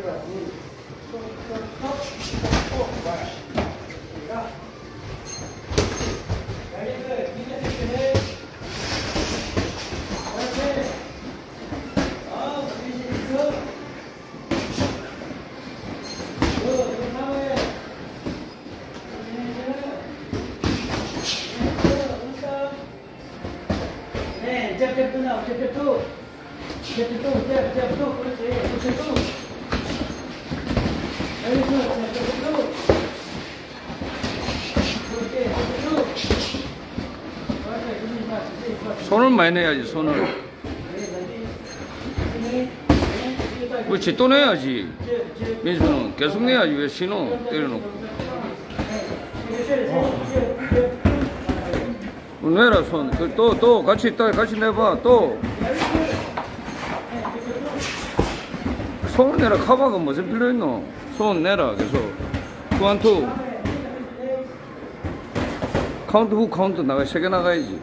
손을 많이 내야지, 손을. 그렇지, 또 내야지. 민수는 계속 내야지. 왜 신호 때려놓고. 내라, 손. 또, 같이 내봐, 또. 손을 내라. 카바가 무슨 필요 있노? 손 내라, 계속. 투. 카운트 후 카운트 나가, 3개 나가야지.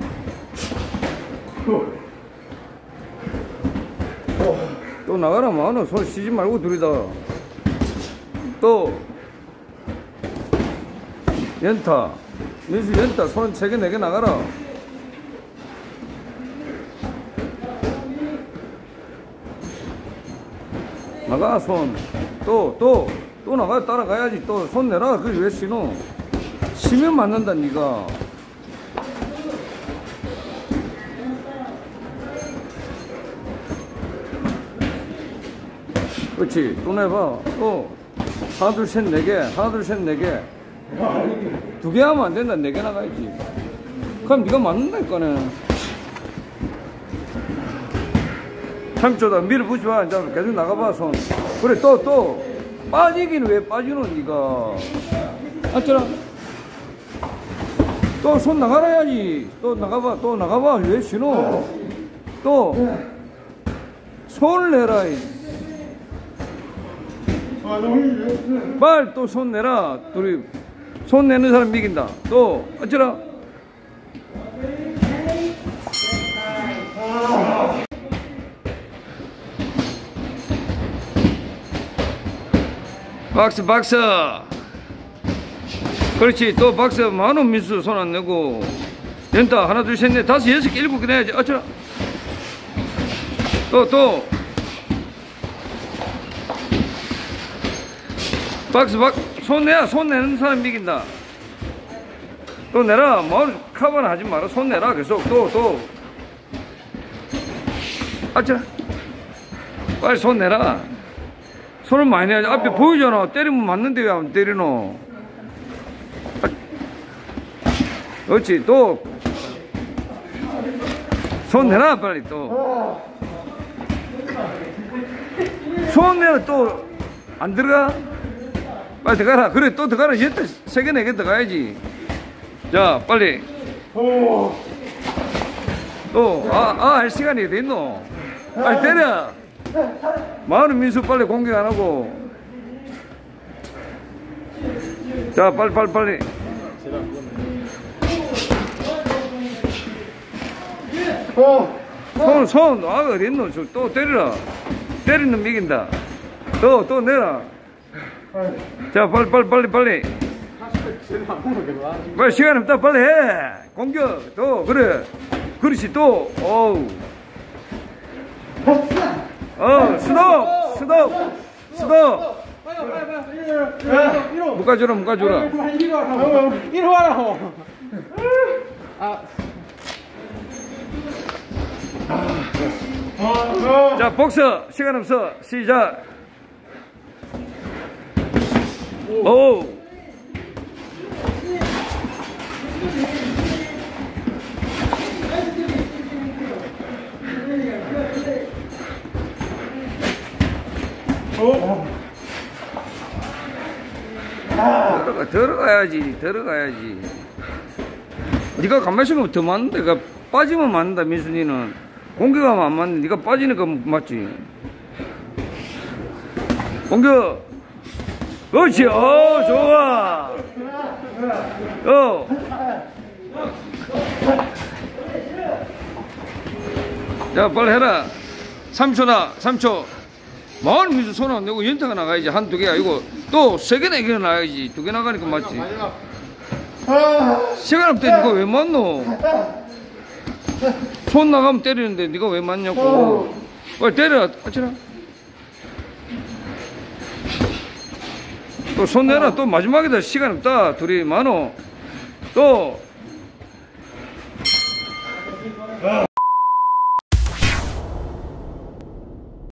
또 나가라, 마너. 손 쉬지 말고 둘이다. 또. 연타. 민수 연타. 손 3개, 4개 나가라. 나가, 손. 또 나가, 따라가야지. 또 손 내라. 그게 왜 신호? 쉬면 맞는다, 니가. 그렇지. 또 내봐. 또. 하나, 둘, 셋, 4개. 하나, 둘, 셋, 4개. 2개 하면 안 된다. 4개 나가야지. 그럼 니가 맞는다니까네. 3초다. 밀어보지 마. 이제 계속 나가봐, 손. 그래, 또. 빠지긴 왜 빠지노, 니가. 맞잖아. 또 손 나가라 해야지. 또 나가봐. 왜 신호? 또. 손을 내라. 빨리 또 손 내라. 둘이. 손 내는 사람 이긴다. 또. 어쩌라. 박스. 그렇지. 또 박스. 만원 민수 손 안 내고. 연타. 하나, 둘, 셋, 넷, 다섯, 6개, 7개 내야지. 어쩌라. 또. 박스. 손 내야. 손 내는 사람 이긴다. 또 내라. 뭘 카바는 하지 마라. 손 내라. 계속. 또. 어쩌라. 빨리 손 내라. 손을 많이 내야지. 앞에 보이잖아. 때리면 맞는데 왜 안 때리노? 그렇지. 또. 손 내라, 빨리 또. 손 내라, 또. 안 들어가? 빨리 들어가라. 그래, 또 들어가라. 얘한테 3개, 4개 들어가야지. 자, 빨리. 또. 할 시간이 어디 있노? 빨리 때려. 마흔은 민수 빨리 공격 안 하고. 자, 빨리. 손, 어디 있노? 또 때리라. 때리는 놈 이긴다. 또 내라. 자, 빨리. 빨리 시간 없다. 빨리 해. 공격. 또, 그래. 그렇지, 또. 어우. 스톱. 묶어주라. 이리 와라. 자, 복서. 시간 없어. 시작. 오. 들어가야지. 네가 가만히 있으면 더 맞는데, 빠지면 맞는다. 민순이는 공격하면 안 맞는데, 네가 빠지니까 맞지. 공격. 그렇지. 좋아. 자, 빨리 해라. 3초다. 3초. 마흔 미수 손 안 내고 연타가 나가야지. 한 두 개 아니고 또 세 개나 네 개나 나가야지. 두 개 나가니까 맞지. 시간 없대. 니가 왜 맞노? 손 나가면 때리는데 니가 왜 맞냐고. 빨리 때려. 아치라. 또 손 내놔. 또 마지막이다. 시간 없다. 둘이 많어. 또